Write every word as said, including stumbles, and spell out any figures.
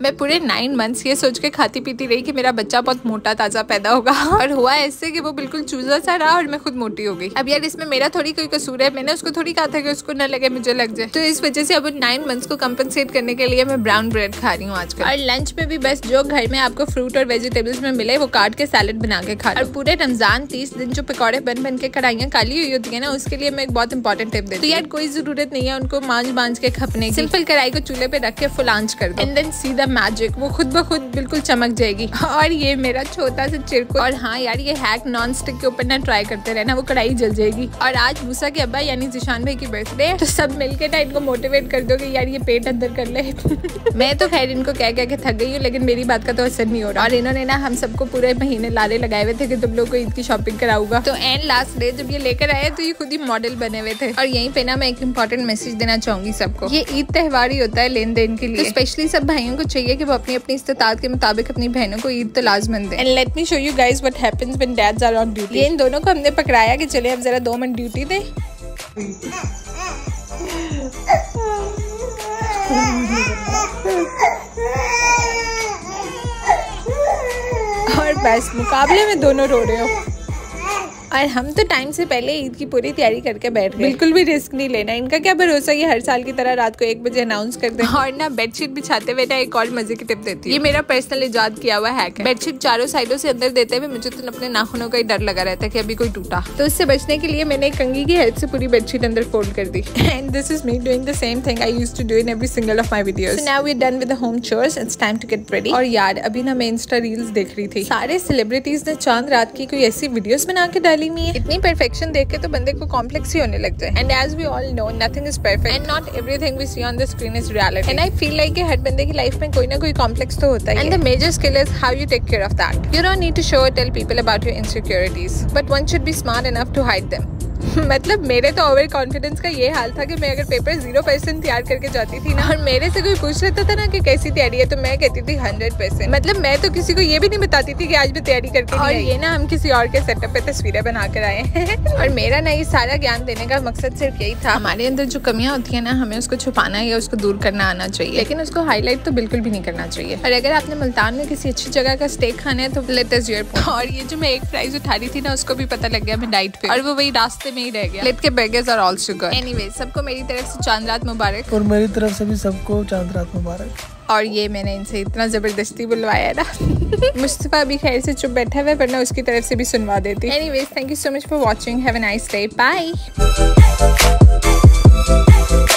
मैं पूरे nine months ये सोच के खाती पीती रही कि मेरा बच्चा बहुत मोटा ताजा पैदा होगा, और हुआ ऐसे कि वो बिल्कुल चूजा सा रहा और मैं खुद मोटी हो गई। अब यार इसमें मेरा थोड़ी कोई कसूर है, मैंने उसको थोड़ी कहा था कि उसको न लगे मुझे लग जाए। तो इस वजह से अब नाइन मंथ्स को कंपनसेट करने के लिए मैं ब्राउन ब्रेड खा रही हूँ आजकल। और लंच में भी बस जो घर में आपको फ्रूट और वेजिटेबल्स में मिले वो काट के सैलेड बना के खा। और पूरे रमजान तीस दिन जो पकौड़े बन बन के कढ़ाइयाँ काली हुई होती है ना, उसके लिए मैं एक बहुत इंपॉर्टेंट टिप देती हूँ। तो यार कोई जरूरत नहीं है उनको मांझ मांझ के खपने की, सिंपल कढ़ाई को चूल्हे पे रख के फुल आंच कर दो and then see the magic, वो खुद ब खुद बिल्कुल चमक जाएगी। और ये मेरा छोटा सा चिरकुट। और हाँ यार ये हैक नॉन स्टिक के ऊपर ना ट्राई करते रहना, वो कढ़ाई जल जाएगी। और आज मूसा के अब्बा यानी जिशान भाई की बर्थडे है, तो सब मिलके ना इनको मोटिवेट कर दो कि यार ये पेट अंदर कर ले। मैं तो खैर इनको कह कह के थक गई हूँ, लेकिन मेरी बात का तो असर नहीं हो रहा। और इन्होंने ना हम सबको पूरे महीने लारे लगाए हुए थे कि तुम लोग को ईद की शॉपिंग कराऊंगा। तो एंड लास्ट डे जब ये लेकर आए तो ये खुद ही मॉडल बने हुए थे। और यहीं पे ना मैं एक इम्पोर्टेंट मैसेज देना चाहूंगी सबको, ये ईद त्योहार ही होता है लेन देन के लिए। तो स्पेशली सब भाइयों को चाहिए कि वो अपनी अपनी इस्तेताअत के मुताबिक अपनी बहनों को ईद तो लाजमन दें। And let me show you guys what happens when dads are on duty. ये इन दोनों को हमने पकड़ाया कि चले अब जरा दो मिनट ड्यूटी दें। और बस मुकाबले में दोनों रो रहे हो। और हम तो टाइम से पहले ईद की पूरी तैयारी करके बैठ गए, बिल्कुल भी रिस्क नहीं लेना। इनका क्या भरोसा ये हर साल की तरह रात को एक बजे अनाउंस कर दें। और ना बेडशीट बिछाते हुए ना एक और मजे की टिप देती है, ये मेरा पर्सनल इजाद किया हुआ हैक है। बेडशीट चारों साइडों से अंदर देते हुए मुझे तो अपने नाखूनों का ही डर लगा रहता है कि अभी कोई टूटा, तो उससे बचने के लिए मैंने एक कंघी की हेल्प से पूरी बेडशीट अंदर फोल्ड कर दी। And this is me doing the same thing I used to do in every single of my videos. So now we are done with the home chores, it's time to get ready. और यार अभी ना मैं Insta reels देख रही थी, सारे celebrities ने चांद रात की कोई ऐसी वीडियोस बना के डाली हुई है, इतनी परफेक्शन देख के तो बंदे को कॉम्प्लेक्स ही होने लग जाए। And as we all know nothing is perfect and not everything we see on the screen is reality. And I feel like हर बंदे की लाइफ में कोई ना कोई कॉम्प्लेक्स तो होता है। And the major skill is how you take care of that. You don't need to show or tell people about your insecurities, but one should be smart enough to hide them. मतलब मेरे तो over confidence का ये हाल था कि मैं अगर paper zero percent तैयार करके जाती थी ना, और मेरे से कोई पूछ लेता था ना कि कैसी तैयारी है, तो मैं कहती थी हंड्रेड परसेंट। मतलब मैं तो किसी को ये भी नहीं बताती थी कि आज मैं तैयारी करके और ये ना हम किसी और के सेटअप पे तस्वीरें बना कर आए हैं। और मेरा ना ये सारा ज्ञान देने का मकसद सिर्फ यही था, हमारे अंदर जो कमियां होती है ना हमें उसको छुपाना या उसको दूर करना आना चाहिए, लेकिन उसको हाईलाइट तो बिल्कुल भी नहीं करना चाहिए। और अगर आपने मुल्तान में किसी अच्छी जगह का स्टेक खाना है तो लेट अस योर। और ये जो मैं एक प्राइस उठा रही थी ना उसको भी पता लग गया मैं डाइट पे, और वो वही रास्ते में ही रह गया। लेट के burgers are also good. Anyway, सबको मेरी तरफ से चांद रात मुबारक। और मेरी तरफ से भी सबको चांद रात मुबारक। और ये मैंने इनसे इतना जबरदस्ती बुलवाया ना। मुस्तफा अभी खैर से चुप बैठा हुआ है, वरना उसकी तरफ से भी सुनवा देती। Anyways, thank you so much for watching. Have a nice day. Bye.